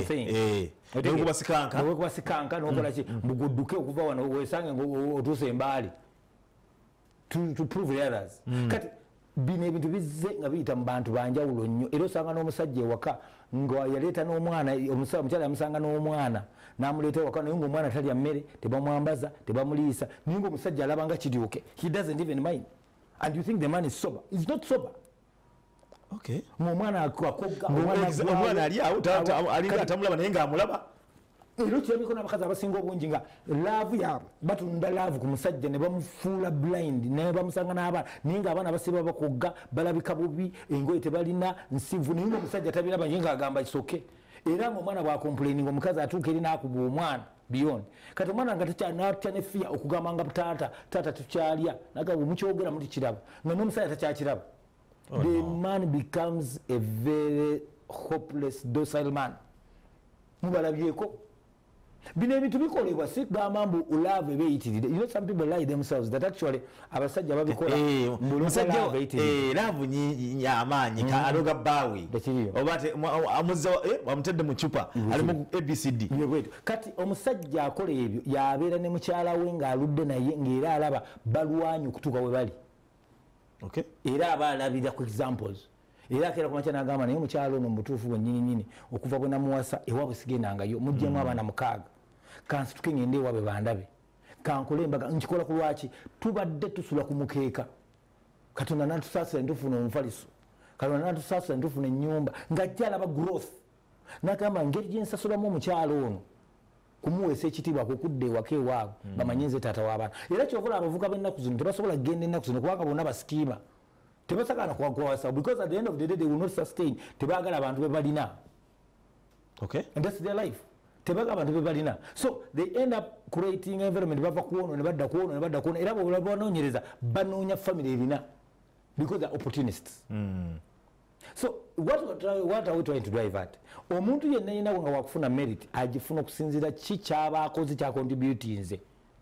Speaker 2: N'okuba sikanka n'okola ki mugudduke okuva wano weesange otuuse embaali to prove the others. Kati bino ebintu bizze nga biyita mu bantu banjawulo nnyo era osanga n'omusajja ewaka nga yaleeta n'omwana omukyala yamusanga n'omwana n'amuleeta ewaka naye ng'omwana talya mmere tebamwambaza tebamuliisa naye ng'omusajja alaba nga kiryoke he doesn't even mind and you think the man is sober. He's not sober.
Speaker 1: Okay.
Speaker 2: Omwana akogga
Speaker 1: omwana ali awo alinga atamulaba naye ng'amulaba.
Speaker 2: Ero kyabiko n'abakazi abasinga obungi nga laavu yaabwe batunda laavu ku musajja ne bamufuula blind ne bamusanga n'abaana naye ng'abaana basiba bakogga balabika bubi engoye tebalina nsivu naye ng'omusajja tabiraba naye ng'agamba kisoke era ng'omwana bw'akomplaining omukazi atuuka eri n'akuba omwana beyond kati omwana nga natya ne fiya okugamba nga taata tukyalya nagamba mukyogera muli kiraba nga n'omusajja takyakiraba. The man becomes a very hopeless docile man. Mubalabyeko bino ebintu bikolebwa si gamba mbu love ebeyitiridde. You know some people lie themselves that actually abasajja babikola
Speaker 1: musajja love nyamaanyi aloga baawe obate amutedde mu chupa ali mu ABCD.
Speaker 2: Kati omusajja akola ebyo yabeera ne mukyala we ng'aludde naye ng'era alaba balwanyi okutuuka we bali.
Speaker 1: Okay.
Speaker 2: Era abalabira ku examples. Era akera ku makya n'agamba naye mukyalo ono mutuufu bwennyini okuva bwe namuwasa ewaabwe sigendangayo muggyemu abaana 6 kansituke ngende ewaabwe bandabe kankole embaga nkikola ku lwaki tubadde tusula ku mukeeka Katonda n'atusaasira ntufuna omufaliso Katonda n'atusaasira ntufuna ennyumba ng'ajja alaba growth n'agamba ngeri gye nsasulamu omukyalo ono kumuweesa ekitiibwa kukudde ewaka ewaabwe bamanye nze taata w'abaana. Era kyovula abavuka b'ennaku zino tebasobola kugenda ennaku zino kubanga bonna basikiima tebasagana kwasa because at the end of the day they will not sustain tebagala abantu bebalina.
Speaker 1: Okay.
Speaker 2: And that's their life. Tebaga abantu bebalina. So they end up creating environment bava kuono ne badda kuono era bo banonyereza banonya family erina because they're opportunists. So what are we trying to drive at? Omuntu yenna yina nga wakufuna merit agifuna okusinzira ki kyabakozi kya contributinze.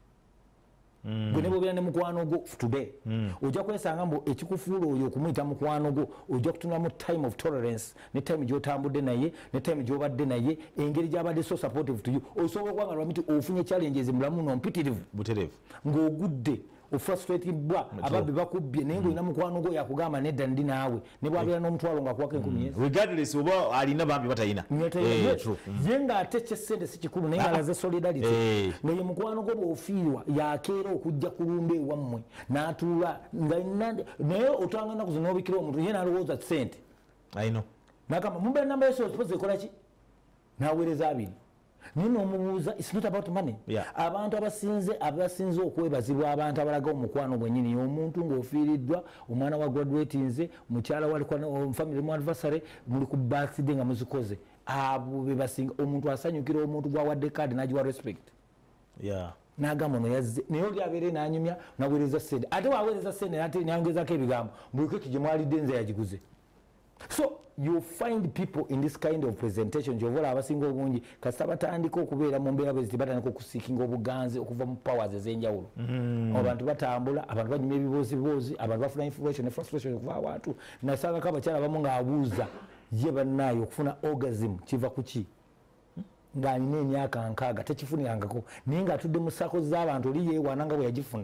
Speaker 2: Gwe bobera ne mukwano go today. Ojja kwesanga mbo ekikufuula oyo okumuyita mukwano go ojja kutuna mu time of tolerance ne time gy'otambudde naye ne time gy'obadde naye engeri gy'abadde so supportive to you. Osobola kwanga lwamiti ofunye challenges mulamu nompitirivu
Speaker 1: buterevu
Speaker 2: ng'ogudde ofrustrated bwa ababbi bakubbye naye ng'olina mukwano go yakugamba nedda ndi naawe ne bwabeera n'omutwalo nga kwako 10
Speaker 1: regardless oba alina bambi batayina
Speaker 2: ye ng'ate kyessente si kikulu naye ng'alaze solidarity nga ye mukwano go bw'ofiirwa yakeera okujja kulumba ewammwe n'atuula naye otanga ennaku zino n'obikira omuntu ye n'alowooza ssente n'agamba mumbe namba yesozipozi ekola ki n'aweereza abiri nino omubuuza it's not about money. Abantu abasinze okwebazibwa abantu abalaga omukwano gwennyini omuntu ng'ofiiriddwa omwana wa graduatinze mukyala walikwa family mu anniversary muli ku birthday nga muzikoze abo be basinga omuntu asanyukira omuntu gwawadde kaadi n'agiwa respect n'agamba ono yazze naye oli abeere n'anyumya naweereza ssente ate waweereza ssente ate nyongezaako ebigambo buli keki gye mwalidde nze yagiguze. So you find people in this kind of presentation jovola abasinga obungi kasita batandika okubeera mu mbeera bwezi batandika okusiikinga obuganzi okuva mu powers ez'enjawulo. Abantu batambula abantu banyuma ebiboozi abantu bafuna information ne frustration okuva awantu nasangako abakyala abamu ng'abuuza ye bannaayo okufuna orgasm kiva ku ki ng'alina emyaka 6 tekifunirangako naye ng'atudde mu sako z'abantu oli yeewaana nga bwe yagifuna.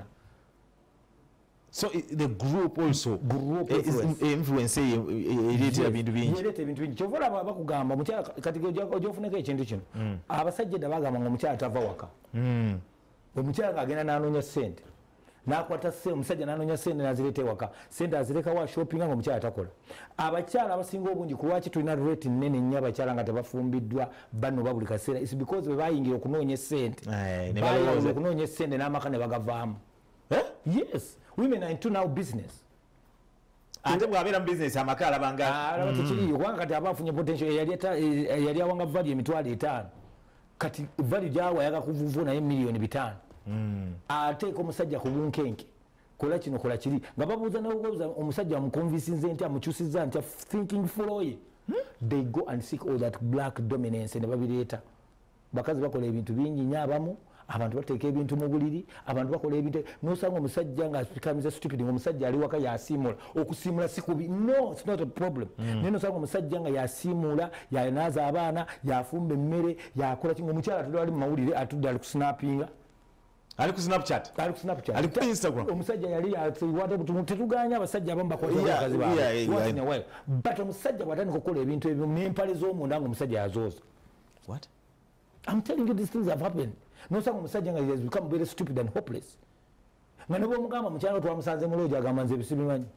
Speaker 1: So the group also influence ereetera bintu bingi
Speaker 2: kyovola bakugamba omukyala kati ogyofuneko ekintu kino abasajja edda bagamba nga omukyala tava waka omukyala ng'agenda n'anoonya ssente n'akwata omusajja n'anoonya ssente n'azireeta ewaka ssente azirekawo shoppinga ng'omukyala takola. Abakyala abasinga obungi ku lwaki tulina rate nnene nnyo abakyala nga tebafumbiddwa banoba buli kaseera is because bwe bayingira okunoonya ssente bayingira okunoonya ssente n'amaka ne bagavaamu. Yes. Women are into now business.
Speaker 1: Ate bw'abeera mu business amaka alabanga
Speaker 2: tekiriyo kubanga kati abafunye potential yali awanga value emitwalo 5 kati value gyawa yaga kuvuvu naye million 5 ateeka omusajja ku bunkenke kola kino kola kiri nga babuuza n'obuuza omusajja amukonvinsinze nti amukyusizza nti thinking fuloye they go and seek all that black dominance ne babireeta bakazi bakola ebintu bingi nnyo abamu abantu bateeka ebintu mu buliri abantu bakola ebintu n'osanga omusajja ng'akamiza stupid ng'omusajja ali waka yasiimula okusiimula si kubi no it's not a problem naye n'osanga omusajja nga yasiimula yanaaza abaana yafumba emmere yakola ki ng'omukyala atudde wali mu mawulire atudde ali kusnappinga
Speaker 1: ali ku Snapchat ali ku Instagram
Speaker 2: omusajja yali tetuganya abasajja abamu bakwatakazi baabwe but omusajja bw'atandika okukola ebintu ebyo n'empale z'omunda ng'omusajja yazooza.
Speaker 1: What?
Speaker 2: I'm telling you these things have happened. Nosanga omusajja nga has become very stupid and hopeless. Nga ne bw'omugamba mukyala twamusanze mu loogi agamba nze bisibimanyi.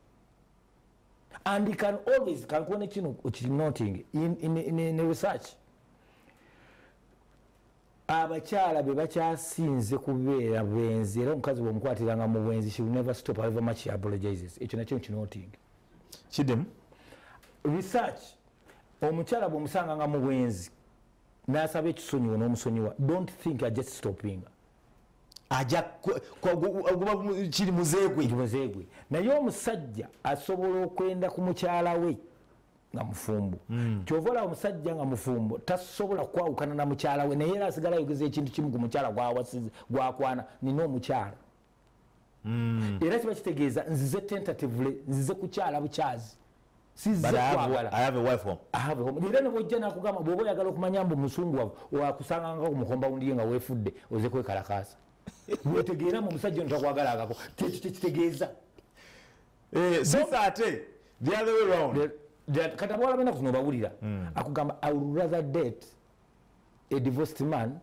Speaker 2: And he can always kankubona kino okinoting in research. Abakyala be bakyasinze kubeera bwenzi era omukazi bw'omukwatiranga mu bwenzi she will never stop however much she apologizes. Ekyo nakyo kinoting.
Speaker 1: Kiddemu?
Speaker 2: Research omukyala bw'omusanga nga mu bwenzi n'asaba ekisonyiwo n'omusonyiwa don't think I just stopping
Speaker 1: ajja kuba kiri muzeegwe
Speaker 2: naye omusajja asobola okwenda ku mukyala we nga mufumbo kyovola omusajja nga mufumbo tasobola kwawukana na mukyala we naye era asigala ayogeza ekintu kimu ku mukyala gwakwana nina omukyala era kiba kitegeeza nzize tentatively nzize kukyala bukyazi
Speaker 1: But I have a wife home.
Speaker 2: I have a home. Era ne bwojja nakugamba bw'oba oyagala okumanya mbu musunguwavu wakusanganga ku mukombawundi ye nga weefudde oze kwekalakaasa wetegeera mu musajja ono takwagalangako tekitegeeza
Speaker 1: so ate the other way round
Speaker 2: kati abawala bena kuno bawulira akugamba I would rather date a divorced man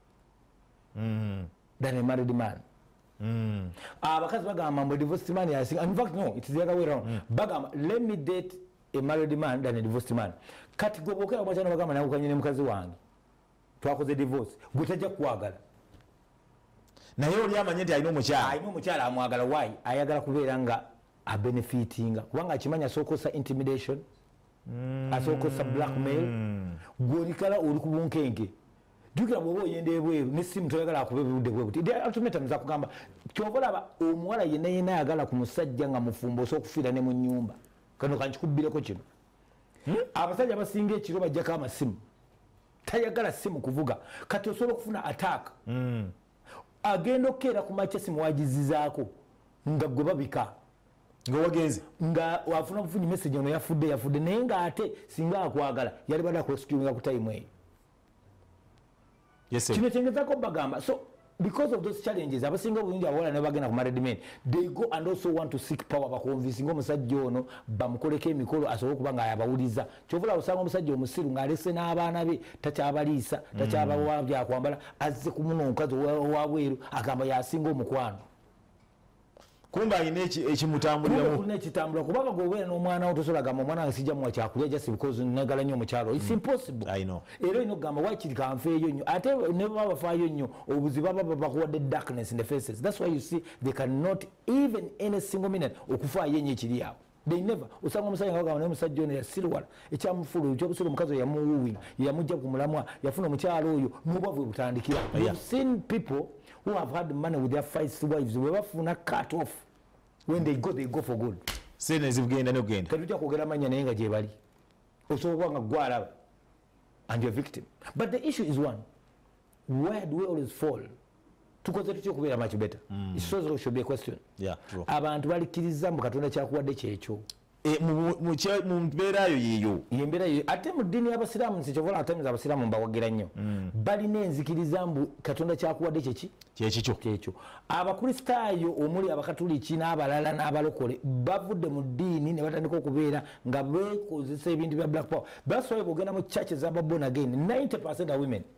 Speaker 2: than a married man. Abakazi bagamba mbu divorced man yasinga. In fact no, it's the other way around. Bagamba let me date a married man than a divorced man. Kati gwe bwokera bwakyana bagamba nawe ukanye ne mukazi wange twakoze divorce gwe tajja kukwagala
Speaker 1: naye oli amanye nti alina omukyala
Speaker 2: amwagala why ayagala kubeera nga abenefitinga kubanga akimanya asookosa intimidation asookosa blackmail gwolikala oli ku bunkenke jukira bwoba oyenda ebweru nesimu toyagala akube budde bwe buti ultimatum za kugamba kyova olaba omuwala yenna ayagala ku musajja nga mufumbo osobola okufiira ne mu nnyumba kano kankikubbireko kino abasajja abasinga ekiro bajjako amasimu tayagala simu kuvuga kati osobola okufuna attack agenda okukeera ku makya simu wagizizaako nga gwe babika
Speaker 1: nga wagenze
Speaker 2: nga wafuna kufunyi message ono yafudde naye nga ate singa akwagala yali bada kurescuinga ku time eyo kino kyengezako bagamba so because of those challenges abasinga bulungi abawala ne bagenda ku married men they go and also want to seek power bakonvinsinga omusajja ono bamukoleko emikolo asobole okuba nga ayabawuliza kyovula osanga omusajja omusiru ng'alese n'abaana be takyabaliisa takyabawa byakwambala azze kumuno omukazi owabweru agamba yasinga omukwano
Speaker 1: kumbe alina ekimutambuliramu
Speaker 2: kulina ekitambula kubanga gweobeera n'omwana wo tosobola gamba omwana wange sijja muwa kyakulya just because nagala nnyo omukyalo it's impossible era olina okugamba wakiri kanfeeyo nnyo ate ne baba bafaayo nnyo obuzibu baba bakuwadde darkness in the faces that's why you see they cannot even any single minute okufaayo ennyo ekiri awo they never usanga omusajja nga bagamba naye omusajja ono yasirwala ekyamufulu ekyobusiro omukazi oyo yamuwuwinga yamugja ku mulamwa yafuna omukyalo oyo n'obwavu butandikira you've seen people who have had money with their first wives bwe bafuna cut off when they go for good
Speaker 1: sene zibugenda n'ogenda
Speaker 2: katujja kwogera amanya naye nga gye bali osobola kuba nga gwalaba and you're victim but the issue is one where do we always fall tukoze tutya okubeera much better it should be a question abantu balikkiriza mu katonda kyakuwadde kyekyo
Speaker 1: mu mbeera yo yeeyo
Speaker 2: yembeera yo ate mu ddiini y'abasiraamu nsikyovola atamiza abasiraamu mbawagira nnyo balina enzikiriza mbu katonda kyakuwadde kyekyo abakristaayo omuli abakatuliki n'abalala n'abalokole bavudde mu ddiini ne batandika okubeera nga bekozesa ebintu bya black power baswaye bwogenda mu churches aba born again 90% are women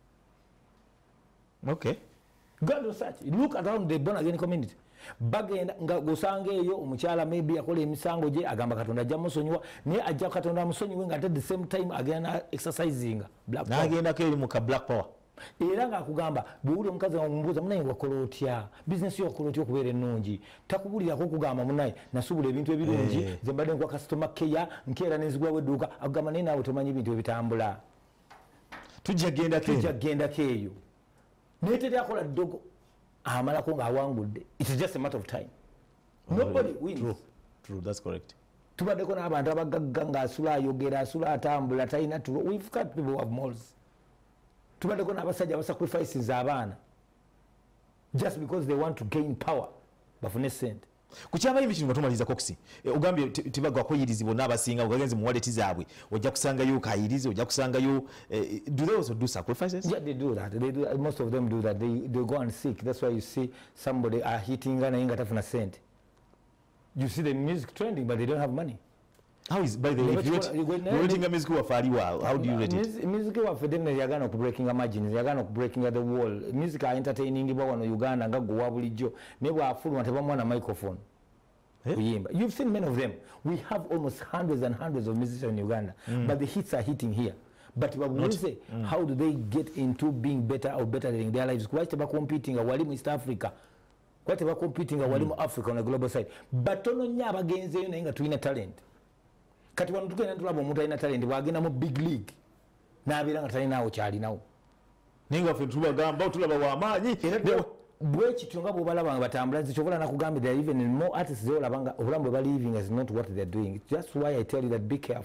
Speaker 2: go and research look around the born again community bagenda nga gusanga eyo omukyala maybe akola emisango gye agamba katonda ajja musonyiwa naye ajja katonda amusonyiwe nga at the same time agenda exercising black power
Speaker 1: nagendako eri muka black power
Speaker 2: era ngaakugamba bwewuli omukazi wamubuuza munaye wakola otya bizinesi yo wakola otya okubeera ennungi takubulirako okugamba munaye nasubula ebintu ebirungi ze mbadde nkuwa kasitoma keya nkeera nenzigulawo edduuka akugamba naye naawe tomanyi ebintu ebitambula
Speaker 1: tujja
Speaker 2: gendako eyo naye teri akola ddogo amalako ng'awangudde it's just a matter of time nobody wins
Speaker 1: true that's correct
Speaker 2: tubaddeko n'abantu abagagga ng'asula ayogera asula atambula talina tulo we've got people who have malls tubaddeko n'abasajja abasacrifices abaana just because they want to gain power bafune sente
Speaker 1: kukyamayo ekintu nga tumaliriza Cox ogambye tibagwa kuyirizibwa n'abasinga ogagenze mu wallet zaabwe ojja kusangayo kayirizi ojja kusangayo do they also do sacrifices?
Speaker 2: Yeah, they do that. Most of them do that. They go and seek. That's why you see somebody hitting naye nga tafuna sente. You see the music trending but they don't have money.
Speaker 1: How is, by the way, if you're rating a music wafali wow, how do you rate it?
Speaker 2: Music wafe definitely yagana ku breaking a margins, yagana ku breaking the wall. Music are entertaining bwa wano Uganda nga go wabulijjo. Nebo afulu watebamwa na microphone. Kuyimba. You've seen many of them. We have almost hundreds and hundreds of musicians in Uganda, but the hits are hitting here. But we say, how do they get into being better or bettering their lives? Quite about competing awali mu East Africa. Quite about competing awali mu Africa on a global side. But tono nya bagenze yo nga tuina talent. Kati wano tukena tulaba omuntu alina talent bwagenda mu big league n'abeera nga talinawo kyalinawo
Speaker 1: naye nga ffe tubagamba tulaba w'amaanyi
Speaker 2: bwekityo nga bw'obalaba nga batambula nzikyobola nakugambye there even more artists zeolaba nga obulamu bwe baliving is not what they're doing. That's why I tell you that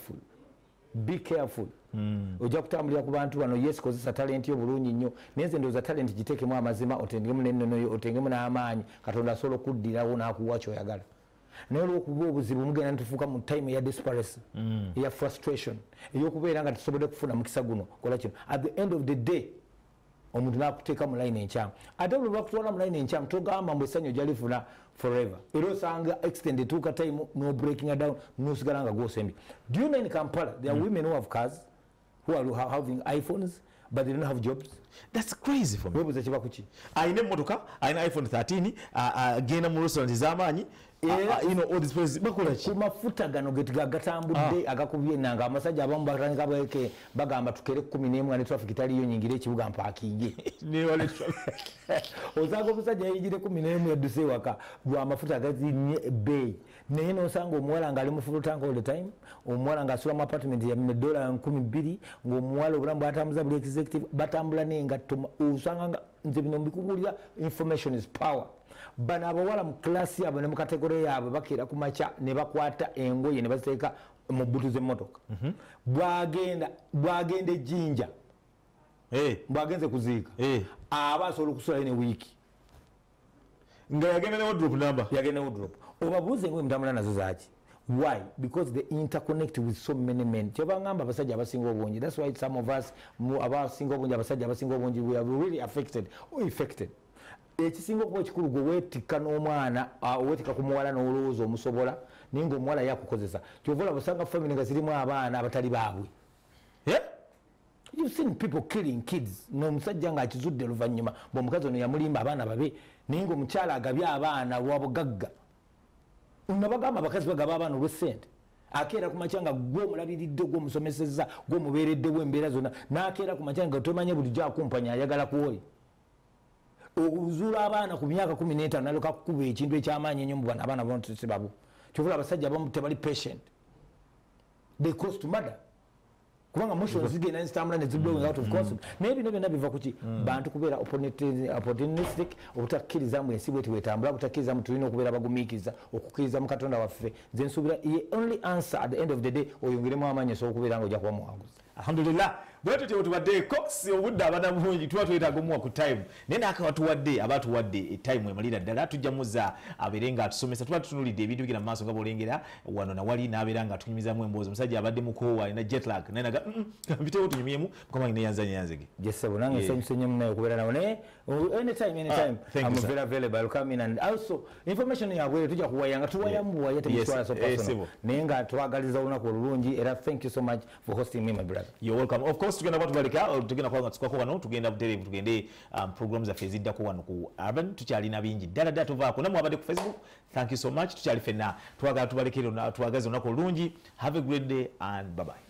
Speaker 2: be careful ojja kutambulira ku bantu bano yes kozesa talent yo bulungi nnyo naye nze ndowooza talent giteekemu amazima otengemu n'ennono otengemu n'amaanyi katonda asobola okuddirawo n'akuwa kyoyagala. Naye olw'okuba obuzibu mugenda nitufuuka mu time eya desperation eya frustration ey'okubeera nga tusobodde kufuna mukisa guno kola kino at the end of the day omuntu n'akuteeka mu line enkyamu ate bwe bakutwala mu line enkyamu togamba mbu essanyu ojja lifuna forever era osanga extend etuuka time no breaking down n'osigala nga gwosembye. Do you know in Kampala there are women who have cars who are having iPhones but they don't have jobs?
Speaker 1: That's crazy for me.
Speaker 2: Webuze kiba kuki?
Speaker 1: Ayina emmotoka ayina iPhone 13 agenda mu restaurant z'amaanyi you know all these places bakola ki
Speaker 2: mafuta gano gatambudde agakubye nanga amasajja abamu batandika bweke bagamba tukere 11 ne traffic taliyo nyingire ekibuga mpakinge
Speaker 1: ne wale traffic
Speaker 2: ozago musajja yigire 11 eduse waka gwa mafuta gazinye bay naye nosanga omuwala nga ali mu full tank all the time omuwala nga asula mu apartment ya $12,000 ng'omuwala obulamu bwatambuza buli executive batambula n'engatto osanga nga nze bino mbikubulira information is power bana abawala mu klasi yabwe ne mu kategori yaabwe bakeera ku makya ne bakwata engoye ne baziteeka mu bbutu z'emmotoka bwagenda ejjinja bwagenze kuziika aba asobola okusulayo ne wiiki
Speaker 1: nga yagenda ne wardrobe number
Speaker 2: yagenda wardrobe obabuuze engoye mutambula nazo zaaki why because they interconnect with so many men kyebangamba abasajja abasinga obungi that's why some of us abasinga obungi abasajja abasinga obungi we are really affected or affected ekisinga okuba ekikulu gwe weetikka n'omwana weetikka ku muwala n'olowooza omusobola naye ng'omuwala yakukozesa kyovola busanga family nga zirimu abaana abatali baabwe you've seen people killing kids n'omusajja ng'akizudde oluvannyuma bw'omukazi ono yamulimba abaana babe naye ng'omukyala agabye abaana lwabugagga nabagamba abakazi bagaba abaana olw'essente akeera ku makya nga gw'omulabiridde gw'omusomesezza gw'omubeereddewo embeera zonna n'akeera ku makya nga tomanye bulijjo akumpanya ayagala kuwoli okuzuula abaana ku myaka 15 naloka kukuba ekintu ekyamaanyi ennyo mu bana abaana bonse babo kyovula abasajja abamu tebali patient they close to murder kubanga motion zigenda zitambula ne ziblowing out of concept naye bino byonna biva kuki bantu kubeera opportunistic obutakkiriza mu ensi bweti wetambula obutakkiriza mu tulina okubeera bagumiikiriza okukkiriza mu katonda waffe nze nsuubira ye only answer at the end of the day oyongeremu amaanyi esobola okubeera nga ojja kuba muwanguzi
Speaker 1: alhamdulillah bwetu tebatuwadde Cox obudde abana bungi tuba twetaaga omuwa ku time naye naakawatuwadde abatuwadde time emalira ddala tujja muza abeere nga atusomesa tuba tutunulidde ebintu bigenda mu maaso nga bwolengera wano nawali n'abeera nga atunyumizamu emboozi omusajja abadde mukoowa alina jetlag naye naga mpitewo tunyumyemu mukama nge neyanzanyanzege
Speaker 2: jesebo nange nsanyuse nnyo munaye okubeera nawe naye anytime I'm very available I'll come in and also information yabwe tujja kuwayanga tuwayamu buwaya tebiswala so personal naye nga twagaliza olunaku olulungi era thank you so much for hosting me my brother.
Speaker 1: You're welcome. Of course tugenda batubalika tugenda kwanga tukwako wano tugenda buterevu tugende programs za feziddako wano ku Urban tukyalina bingi ddala ddala tuvaako namwe abadde ku Facebook thank you so much tukyali fenna twagala tubalekero twagaze olunaku olulungi have a great day and bye bye.